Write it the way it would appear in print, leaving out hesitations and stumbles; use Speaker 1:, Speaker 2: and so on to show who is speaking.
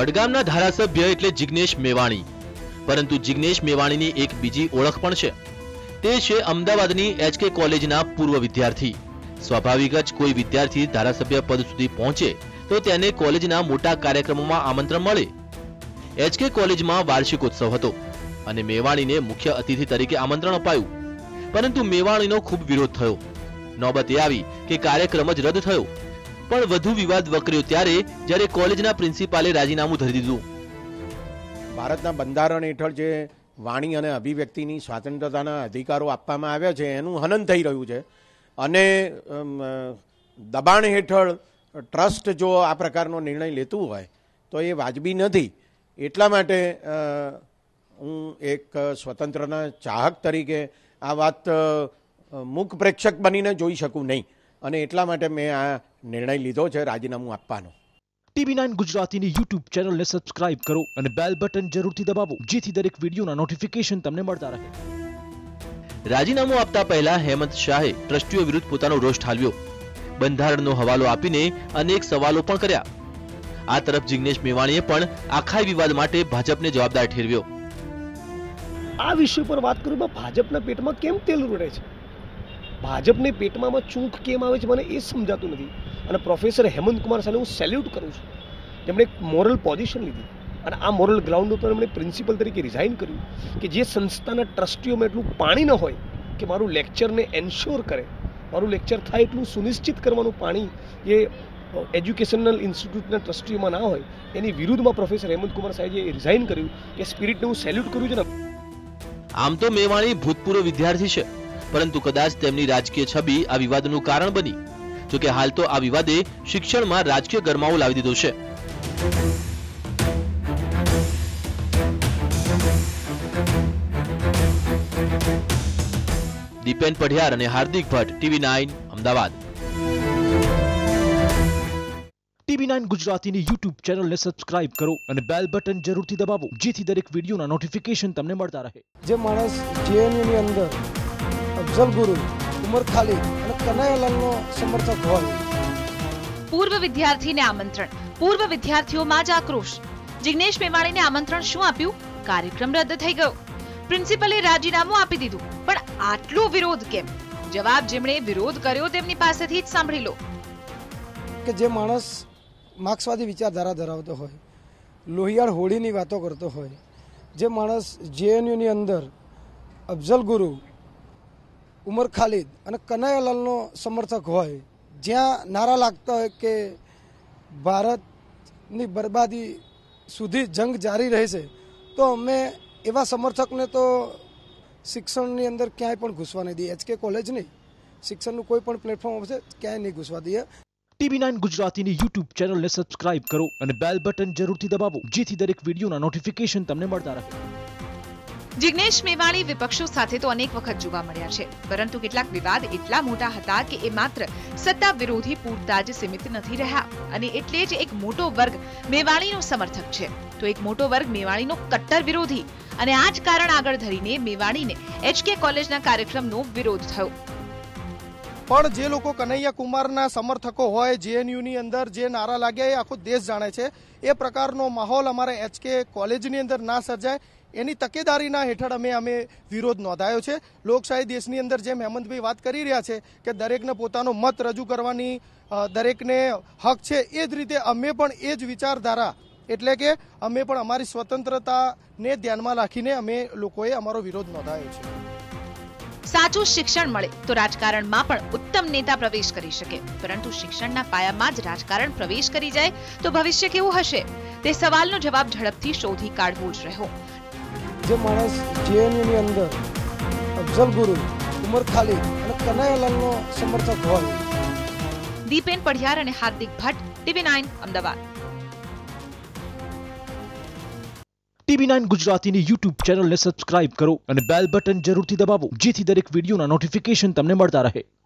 Speaker 1: વડગામના ધારાસભ્ય એટલે જિગ્નેશ મેવાણી, પરંતુ જિગ્નેશ મેવાણીની એક બીજી ઓળખ પણ છે. તે છે અમદાવાદની HK કોલેજના પૂર્વ વિદ્યાર્થી. સ્વાભાવિક જ કોઈ વિદ્યાર્થી ધારાસભ્ય પદ સુધી પહોંચે તો તેને કોલેજના મોટા કાર્યક્રમોમાં આમંત્રણ મળે. HK કોલેજમાં વાર્ષિકોત્સવ હતો અને મેવાણીને મુખ્ય અતિથિ તરીકે આમંત્રણ અપાયું, પરંતુ મેવાણીનો ખૂબ વિરોધ થયો. નોબત એ આવી કે કાર્યક્રમ જ રદ થયો. પણ વધુ વિવાદ વકર્યો ત્યારે જ્યારે કોલેજના પ્રિન્સિપાલે રાજીનામું ધરી દીધું.
Speaker 2: ભારતના બંધારણ હેઠળ જે વાણી અને અભિવ્યક્તિની સ્વાતંત્રતાના અધિકારો આપવામાં આવ્યા છે એનું હનન થઈ રહ્યું છે અને દબાણ હેઠળ ટ્રસ્ટ જો આ પ્રકારનો નિર્ણય લેતું હોય તો એ વાજબી નથી. એટલા માટે હું એક સ્વતંત્રના ચાહક તરીકે આ વાત મૂક પ્રેક્ષક બનીને જોઈ શકું નહીં અને એટલા માટે મેં આ નિર્ણય લીધો છે રાજીનામું આપવાનો.
Speaker 3: TV9 ગુજરાતીની YouTube ચેનલને સબસ્ક્રાઇબ કરો અને બેલ બટન જરૂરથી દબાવો જેથી દરેક વિડીયોના નોટિફિકેશન તમને મળતા રહે.
Speaker 1: રાજીનામું આપતા પહેલા હેમંત શાહે ટ્રસ્ટીઓ વિરુદ્ધ પોતાનો રોષ ઠાલવ્યો. બંધારણનો હવાલો આપીને અનેક સવાલો પણ કર્યા. આ તરફ જિગ્નેશ મેવાણીએ પણ આખા વિવાદ માટે ભાજપને જવાબદાર ઠેરવ્યો.
Speaker 4: આ વિષય પર વાત કરું તો ભાજપના પેટમાં કેમ તેલ રૂડે છે, ભાજપને પેટમાં ચૂંક કેમ આવે છે મને એ સમજાતું નથી. અને પ્રોફેસર હેમંત કુમાર સાહેબને હું સેલ્યુટ કરું છું. તેમણે એક મોરલ પોઝિશન લીધી અને આ મોરલ ગ્રાઉન્ડ ઉપર એમણે પ્રિન્સિપલ તરીકે રિઝાઇન કર્યું કે જે સંસ્થાના ટ્રસ્ટીઓમાં એટલું પાણી ન હોય કે મારું લેક્ચરને એન્શ્યોર કરે, મારું લેક્ચર થાય એટલું સુનિશ્ચિત કરવાનું પાણી એ એજ્યુકેશનલ ઇન્સ્ટિટ્યૂટના ટ્રસ્ટીઓમાં ના હોય, એની વિરુદ્ધમાં પ્રોફેસર હેમંત કુમાર સાહેબે રિઝાઇન કર્યું કે સ્પિરિટને હું સેલ્યુટ કરું છું ને.
Speaker 1: આમ તો મેવાણી ભૂતપૂર્વ વિદ્યાર્થી છે, પરંતુ કદાચ તેમની રાજકીય છબી આ વિવાદનું કારણ બની. જોકે હાલ તો આ વિવાદે શિક્ષણમાં રાજકીય ગરમાવો લાવી દીધો છે. દીપેન પઢિયાર અને હાર્દિક ભટ્ટ, TV9 અમદાવાદ.
Speaker 3: TV9 ગુજરાતીની YouTube ચેનલને સબસ્ક્રાઇબ કરો અને બેલ બટન જરૂરથી દબાવો જેથી દરેક વિડીયોના નોટિફિકેશન તમને મળતા રહે.
Speaker 5: જે માણસ JNUની અંદર અફઝલ ગુરુ, ઉમર ખાલિદ અને કનૈયાલાલનો સમર્થક હોય.
Speaker 6: પૂર્વ વિદ્યાર્થીને આમંત્રણ, પૂર્વ વિદ્યાર્થીઓમાં જ આક્રોશ. જિગ્નેશ મેવાણીને આમંત્રણ શું આપ્યું? કાર્યક્રમ રદ થઈ ગયો. પ્રિન્સિપલે રાજીનામું આપી દીધું. પણ આટલો વિરોધ કેમ? જવાબ જેમણે વિરોધ કર્યો તેમની પાસેથી જ સાંભળી લો.
Speaker 5: કે જે માણસ માર્ક્સવાદી વિચારધારા ધરાવતો હોય, લોહિયાળ હોળીની વાતો કરતો હોય, જે માણસ JNUની અંદર અફઝલ ગુરુ, ઉમર ખાલિદ અને કનૈયાલાલનો સમર્થક હોય, જ્યાં નારા લાગતા હોય કે ભારતની બરબાદી સુધી જંગ જારી રહેશે, તો અમે એવા સમર્થકને તો શિક્ષણની અંદર ક્યાંય પણ ઘૂસવા નહીં દઈએ. HK કોલેજ નહીં, શિક્ષણનું કોઈ પણ પ્લેટફોર્મ હશે ક્યાંય નહીં ઘૂસવા દઈએ.
Speaker 3: TV9 ગુજરાતીની YouTube ચેનલને સબસ્ક્રાઇબ કરો અને બેલ બટન જરૂરથી દબાવો જેથી દરેક વિડીયોના નોટિફિકેશન તમને મળતા રહે.
Speaker 6: જિગ્નેશ મેવાણી વિપક્ષો સાથે તો અનેક વખત જોવા મળ્યા છે, પરંતુ કેટલાક વિવાદ એટલા મોટા હતા કે એ માત્ર સત્તા વિરોધી પૂરતા જ સીમિત નથી રહ્યા અને એટલે જ એક મોટો વર્ગ મેવાણીનો સમર્થક છે તો એક મોટો વર્ગ મેવાણીનો કટ્ટર વિરોધી અને આ જ કારણ આગળ ધરીને મેવાણીને HK કોલેજના કાર્યક્રમનો વિરોધ થયો.
Speaker 7: પણ જે લોકો કનૈયા કુમારના સમર્થકો હોય, JNUની અંદર જે નારા લાગ્યા એ આખો દેશ જાણે છે. એ પ્રકારનો માહોલ અમારે HK કોલેજની અંદર ના સર્જાય એની તકેદારીના હેઠળ અમે વિરોધ નોંધાયો છે. લોકશાહી દેશની અંદર જેમ હેમંતભાઈ વાત કરી રહ્યા છે કે દરેકને પોતાનો મત રજૂ કરવાની દરેકને હક છે, એ જ રીતે અમે પણ એ જ વિચારધારા એટલે કે અમે પણ અમારી સ્વતંત્રતાને ધ્યાનમાં રાખીને અમે લોકોએ અમારો વિરોધ નોંધાયો છે.
Speaker 6: સાચું શિક્ષણ મળે તો રાજકારણમાં પણ ઉત્તમ નેતા પ્રવેશ કરી શકે, પરંતુ શિક્ષણના પાયામાં જ રાજકારણ પ્રવેશ કરી જાય તો ભવિષ્ય કેવું હશે? તે સવાલનો જવાબ ઝડપથી શોધી કાઢવો જ રહ્યો.
Speaker 5: જે માણસ JNUની અંદર અફઝલ ગુરુ, ઉમર ખાલિદ અને કનૈયાલાલનો સમર્થક હોય.
Speaker 6: દીપેન પઢિયાર અને હાર્દિક ભટ્ટ, TV9 અમદાવાદ.
Speaker 3: TV9 ગુજરાતીની YouTube ચેનલને સબસ્ક્રાઇબ કરો અને બેલ બટન જરૂરથી દબાવો જેથી દરેક વિડીયોના નોટિફિકેશન તમને મળતા રહે.